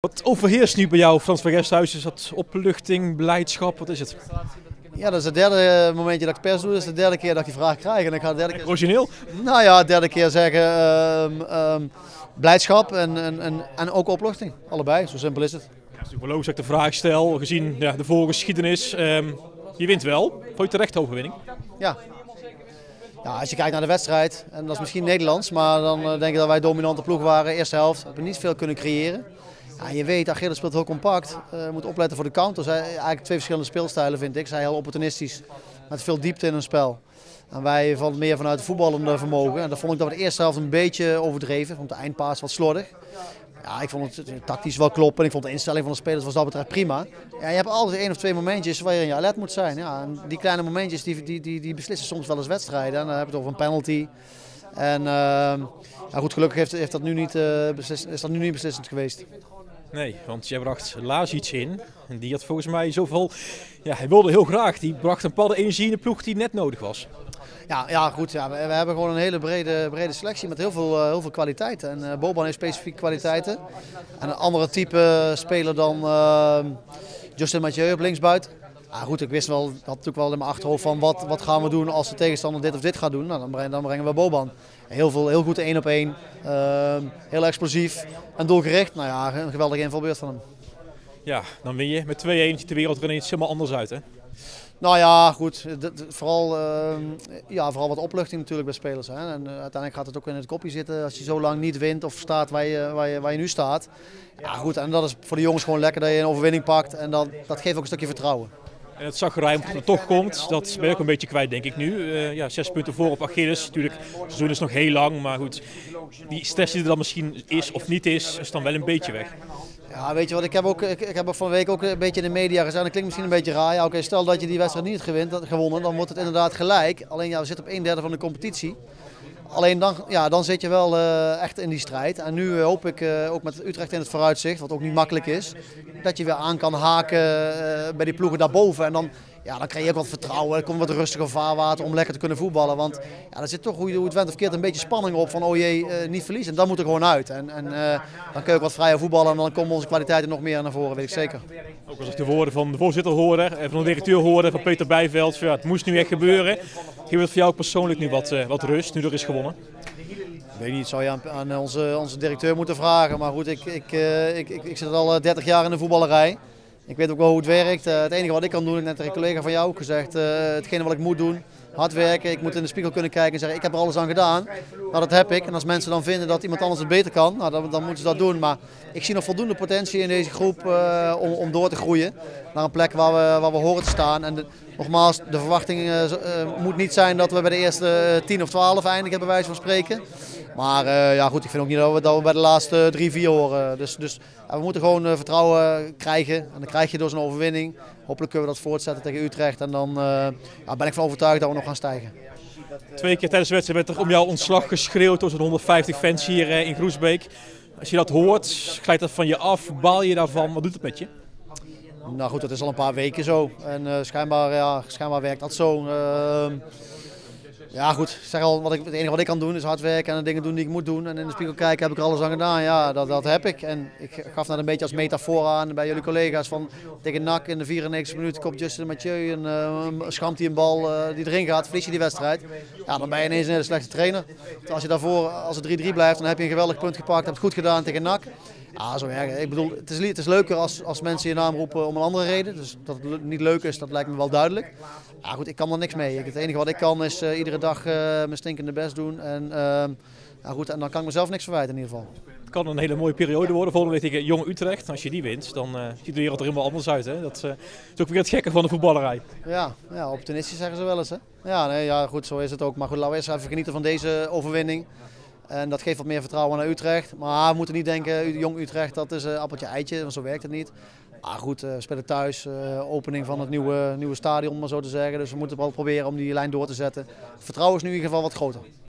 Wat overheerst nu bij jou, Frans van Gesthuis? Is dat opluchting, blijdschap? Wat is het? Ja, dat is het derde momentje dat ik pers doe. Dat is de derde keer dat ik die vraag krijg. En ik ga de derde keer, Origineel? nou ja, de derde keer zeggen blijdschap en ook opluchting. Allebei, zo simpel is het. Ja, het is natuurlijk wel logisch dat ik de vraag stel, gezien de vorige geschiedenis. Je wint wel. Vond je terecht overwinning? Ja. Ja, als je kijkt naar de wedstrijd, en dat is misschien Nederlands, maar dan denk ik dat wij dominante ploeg waren. Eerste helft hebben we niet veel kunnen creëren. Ja, je weet, Achilles speelt heel compact. Moet opletten voor de counters. Eigenlijk twee verschillende speelstijlen vind ik. Zij heel opportunistisch, met veel diepte in hun spel. En wij van meer vanuit het voetballende vermogen. En dat vond ik dat we de eerste helft een beetje overdreven. Ik vond de eindpaas wat slordig. Ja, ik vond het tactisch wel kloppen. Ik vond de instelling van de spelers was dat betreft prima. Ja, je hebt altijd één of twee momentjes waarin je alert moet zijn. Ja, en die kleine momentjes die beslissen soms wel eens wedstrijden. En dan heb je het over een penalty. En ja, goed, gelukkig heeft dat nu niet, is dat nu niet beslissend geweest. Nee, want jij bracht Lazic in. En die had volgens mij zoveel... Ja, hij wilde heel graag. Die bracht een bepaalde energie in de ploeg die net nodig was. Ja, goed. Ja, we hebben gewoon een hele brede selectie met heel veel kwaliteiten. En Boban heeft specifieke kwaliteiten. En een andere type speler dan Justin Mathieu op linksbuiten. Ja, goed, ik wist wel, had natuurlijk wel in mijn achterhoofd van wat gaan we doen als de tegenstander dit of dit gaat doen. Nou, dan brengen we Boban. Heel goed 1-op-1. Heel explosief en doelgericht. Nou ja, een geweldige invalbeurt van hem. Ja, dan win je met 2-1. Ziet de wereld er ineens helemaal anders uit, hè? Nou ja, goed. Vooral wat opluchting natuurlijk bij spelers. Hè. En uiteindelijk gaat het ook in het kopje zitten als je zo lang niet wint of staat waar je nu staat. Ja, goed. En dat is voor de jongens gewoon lekker dat je een overwinning pakt. En dat geeft ook een stukje vertrouwen. En het zagrijn dat er toch komt, dat ben je ook een beetje kwijt, denk ik nu. Ja, 6 punten voor op Achilles. Natuurlijk, het seizoen is nog heel lang, maar goed. Die stress die er dan misschien is of niet is dan wel een beetje weg. Ja, weet je wat, ik heb van de week ook een beetje in de media gezegd, dat klinkt misschien een beetje raar. Ja, oké, stel dat je die wedstrijd niet gewonnen, dan wordt het inderdaad gelijk. Alleen ja, we zitten op 1/3 van de competitie. Alleen dan zit je wel echt in die strijd. En nu hoop ik ook met Utrecht in het vooruitzicht, wat ook niet makkelijk is, dat je weer aan kan haken bij die ploegen daarboven. En dan krijg je ook wat vertrouwen, er komt wat rustiger vaarwater om lekker te kunnen voetballen. Want ja, er zit toch, hoe het went of keert, een beetje spanning op van oh jee, niet verliezen. En dat moet er gewoon uit. En dan kun je ook wat vrijer voetballen en dan komen onze kwaliteiten nog meer naar voren, weet ik zeker. Ook als ik de woorden van de voorzitter hoorde, van de directeur hoorde, van Peter Bijveld, ja, het moest nu echt gebeuren. Geeft het voor jou persoonlijk nu wat rust, nu er is gewonnen? Ik weet niet, zou je aan onze directeur moeten vragen. Maar goed, ik zit al 30 jaar in de voetballerij. Ik weet ook wel hoe het werkt. Het enige wat ik kan doen, ik net tegen een collega van jou ook gezegd, hetgene wat ik moet doen, hard werken. Ik moet in de spiegel kunnen kijken en zeggen, ik heb er alles aan gedaan. Nou, dat heb ik. En als mensen dan vinden dat iemand anders het beter kan, nou, dan moeten ze dat doen. Maar ik zie nog voldoende potentie in deze groep om door te groeien naar een plek waar we horen te staan. En nogmaals, de verwachting moet niet zijn dat we bij de eerste 10 of 12 eindigen, bij wijze van spreken. Maar ja, goed, ik vind ook niet dat we bij de laatste 3, 4 horen. Dus we moeten gewoon vertrouwen krijgen. En dan krijg je door zo'n overwinning. Hopelijk kunnen we dat voortzetten tegen Utrecht. En dan ben ik van overtuigd dat we nog gaan stijgen. 2 keer tijdens de wedstrijd werd er om jouw ontslag geschreeuwd door zo'n 150 fans hier in Groesbeek. Als je dat hoort, glijdt dat van je af? Baal je daarvan? Wat doet het met je? Nou goed, dat is al een paar weken zo. En schijnbaar werkt dat zo. Ja goed, ik zeg al, het enige wat ik kan doen is hard werken en de dingen doen die ik moet doen. En in de spiegel kijken, heb ik er alles aan gedaan? Ja, dat heb ik. En ik gaf dat een beetje als metafoor aan bij jullie collega's. Van tegen NAC in de 94 minuten komt Justin Mathieu en schamt hij een bal die erin gaat, verlies je die wedstrijd. Ja, dan ben je ineens een hele slechte trainer. Als je daarvoor, als het 3-3 blijft, dan heb je een geweldig punt gepakt, heb het goed gedaan tegen NAC. Ja, zo erg. Ik bedoel, het is leuker als mensen je naam roepen om een andere reden. Dus dat het niet leuk is, dat lijkt me wel duidelijk. Ja, goed, ik kan er niks mee. Het enige wat ik kan is iedere dag mijn stinkende best doen. En, goed, en dan kan ik mezelf niks verwijten in ieder geval. Het kan een hele mooie periode worden. Volgende week tegen Jong Utrecht. Als je die wint, dan ziet de wereld er helemaal anders uit. Hè? Dat is ook weer het gekke van de voetballerij. Ja, opportunistisch zeggen ze wel eens. Hè? Ja, goed, zo is het ook. Maar goed, laten we eerst even genieten van deze overwinning. En dat geeft wat meer vertrouwen naar Utrecht. Maar we moeten niet denken, Jong Utrecht, dat is appeltje eitje, want zo werkt het niet. Maar goed, we spelen thuis, opening van het nieuwe stadion, om maar zo te zeggen. Dus we moeten wel proberen om die lijn door te zetten. Het vertrouwen is nu in ieder geval wat groter.